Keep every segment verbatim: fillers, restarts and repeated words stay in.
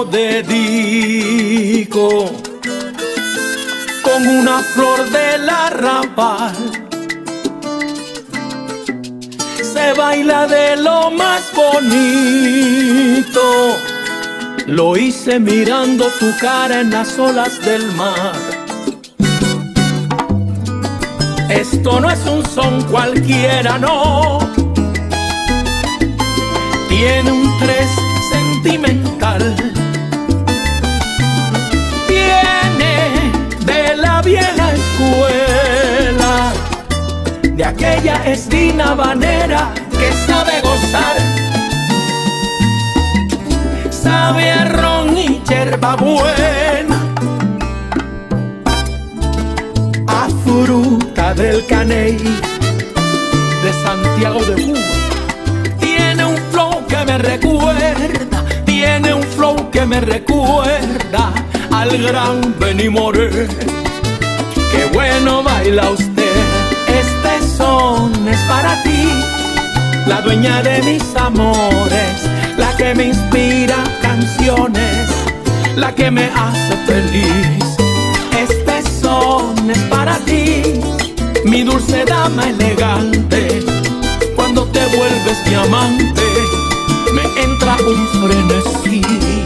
dedico con una flor del arrabal. Se baila de lo más bonito. Lo hice mirando tu cara en las olas del mar. Esto no es un son cualquiera, no. Tiene un tres sentimental. Viene de la vieja escuela, de aquella esquina habanera que sabe gozar. Sabe a ron y yerba buena, a fruta del caney de Santiago de Cuba. Tiene un flow que me recuerda, tiene un flow que me recuerda al gran Benny Moré. Qué bueno baila usted, este son es para ti, la dueña de mis amores, la que me inspira canciones, la que me hace feliz. Este son es para ti, mi dulce dama elegante. Cuando te vuelves mi amante, me entra un frenesí.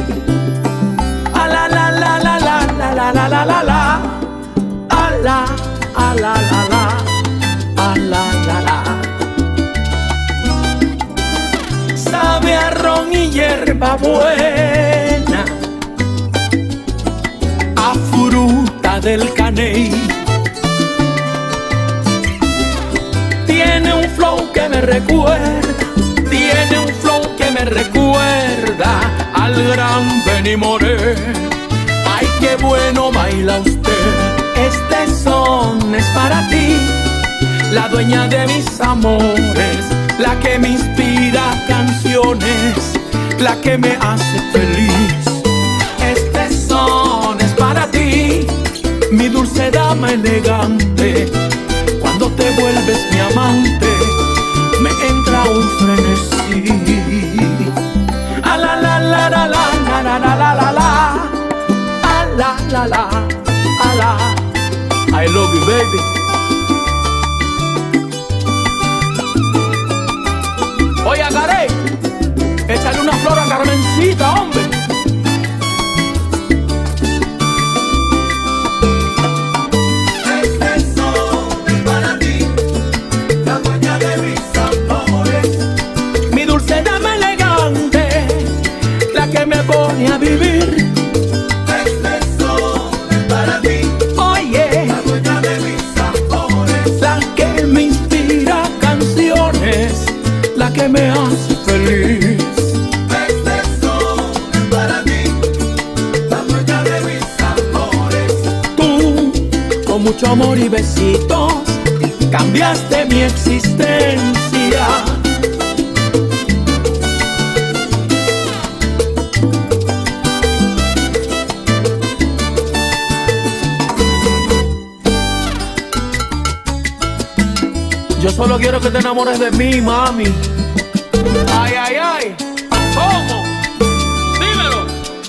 A la la la la la la la la la la la, a la a la la la, a la la la. Sabe a ron y hierba buena, a fruta del caney. Tiene un flow que me recuerda, tiene un flow que me recuerda al gran Benny Moré. Ay, qué bueno baila usted, este son es para ti, la dueña de mis amores, la que me inspira canciones, la que me hace feliz. Este son es para ti, mi dulce dama elegante. Cuando te vuelves mi amante, me entra un frenesí. A la la la la la la la la la la la, a la la la, a la. I love you, baby. Oye, Garey, échale una flor a Carmencita, hombre. Este son es para ti, la dueña de mis amores, Mi dulce dama elegante, la que me pone a vivir. este son es para ti, Oye, la dueña de mis amores, la que me inspira canciones, la que me hace feliz. este son es para ti, la dueña de mis amores. Tú, con mucho amor y besitos, cambiaste mi existencia. Yo solo quiero que te enamores de mí, mami. Ay, ay, ay. ¿Cómo? Dímelo.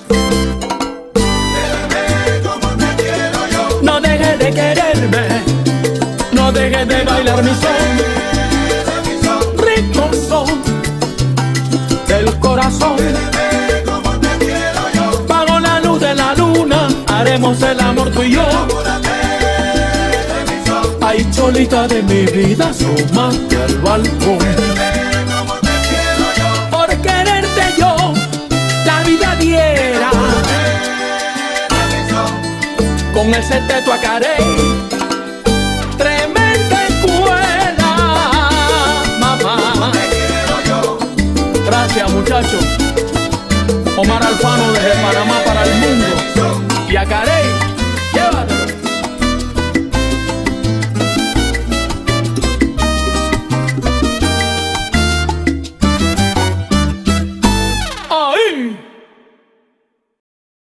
Quédame como te quiero yo, No dejes de quererme, no dejes de bailar mi son, de mi son. rico son del corazón. Quédame como te quiero yo, Bajo la luz de la luna haremos el amor tú y yo. enamórate de mi son. Ay, cholita de mi vida, asómate al balcón. Quédame como te quiero yo, Por quererte yo, la vida diera. de mi son. Con el seteto acaré, tremenda escuela, mamá. Te quiero yo, Gracias, muchachos. Omar Alfano desde Panamá